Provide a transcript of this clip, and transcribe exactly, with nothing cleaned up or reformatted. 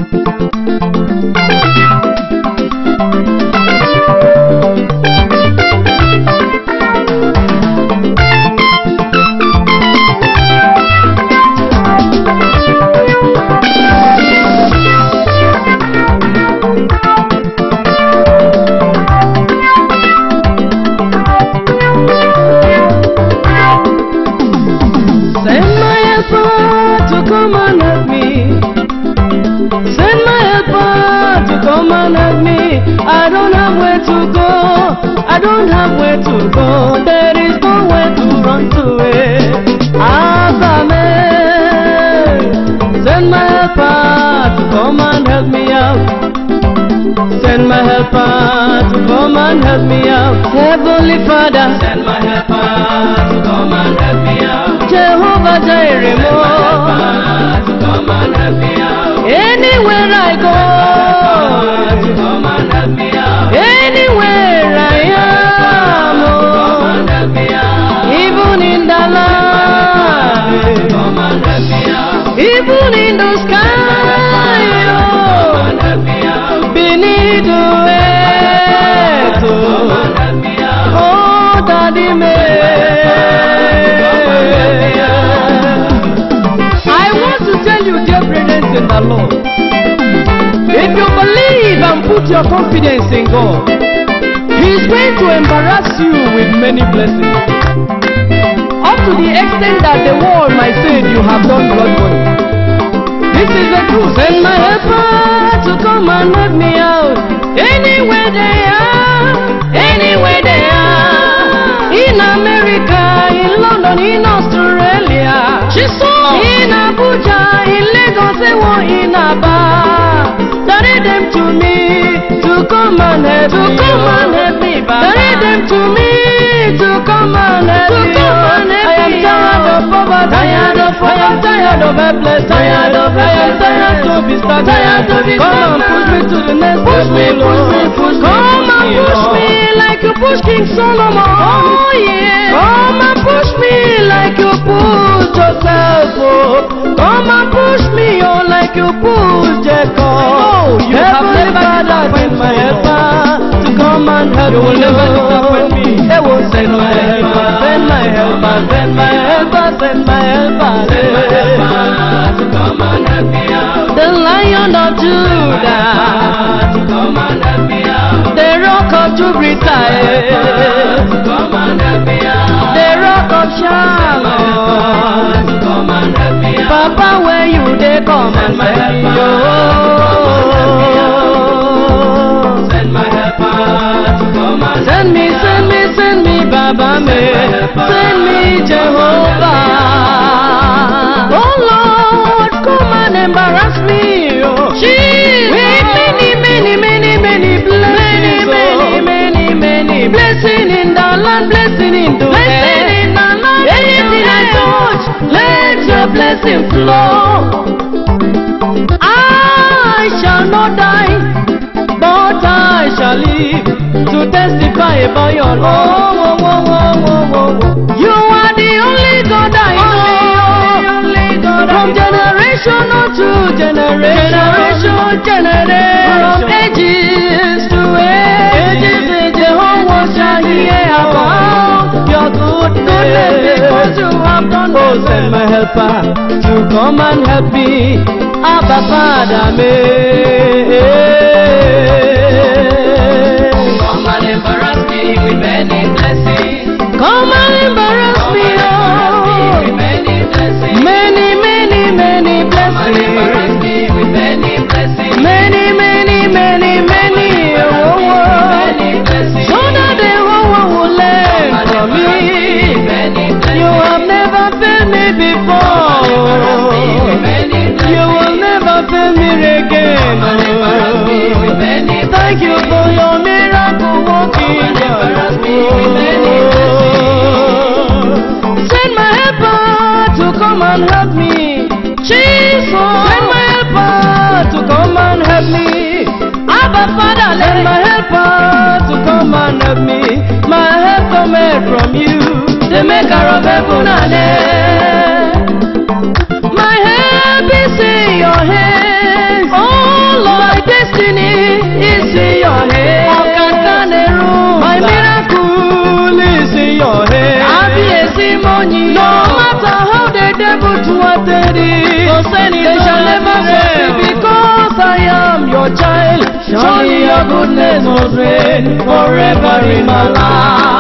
Come and help me. Send my helper to come and help me. I don't have where to go. I don't have where to go. There is nowhere to run to. Abba, send my helper to come and help me out. Send my helper to come and help me out. Heavenly Father, send my helper to come and help me out. Jehovah Jireh, send my helper to come and help me out. Anywhere I go, to come and help me out. Anywhere I am, come and help me out. Even in the land, come and help me out. Even in the sky, come and help me out. Beneath the earth, come and help me out. Oh, Daddy, me. I want to tell you, dear brethren in the Lord, if you believe and put your confidence in God, He is going to embarrass you with many blessings, up to the extent that the world might say you have done blood money. This is the truth. Send my helper to come and help me out. Anywhere they are, anywhere they are, in America, in London, in Australia, in Abuja, in Lagos, in Aba. Direct them to me to come and help To me. come and help me, Baba. Direct them to me to come and help To me. come and help I am me. tired of poverty. Tired of I am tired of helpless. Tired of I am tired to be helpless. stagnant. Tired to be Come and stagnant. push me to the next Push me, level. push me, push me, Come push and me, push Lord. me like you push King Solomon. Oh, yeah. Come and push me like you push yourself. Oh. Come and push me oh like you push Jacob. Oh, you have Heavenly never Father, send my helper to come and help You will me. never disappoint me. They will send my helper, send my helper, send my helper, send my helper. Send my helper to come and help me out. The Lion of Judah, To come and help me out. the Rock of Gibraltar, To come and help me out. the Rock of Sharon. To come and help me out. Papa, where you they come and Send my send me, helper, oh. Send my helper to come and Send me, send me, send me, Baba me, send me Jehovah. Oh Lord, come and embarrass me, oh. Jesus. With many, many, many, many blessings, many, many, many, many blessing in the land, blessing in the Blessing in the land, Anything I touch, let your blessing flow. I shall not die, but I shall live to testify about your love. Oh, oh, oh, oh, oh, oh. You are the only God I know. Only God I From know. generation to generation, generation, from ages to ages, Jehovah shall hear about your goodness because you have done. Oh, send my helper to come and help me. Abba Father, me. Come and embarrass me with many blessings. Come and embarrass Come me, and embarrass me oh. with many blessings. Many, many, many Come and embarrass blessings. me with many blessings. Many, many, many, many, oh, oh. Many blessings. So that the whole world will learn Come and from embarrass me with me. many You blessings. have never failed me Come and embarrass me with before. many You will blessings. never fail me Come and embarrass me with again. many Thank you for your miracle working. Come and embarrass me with many Send my helper to come and help me. Jesus, send my helper to come and help me. Abba Father, send my helper to come and help me. My help cometh from you, the maker of heaven and earth. My help is in your hands. Oh, testimony. No matter how the devil thwarted it, they shall never fail. Because I am your child, surely your goodness will reign forever in my life.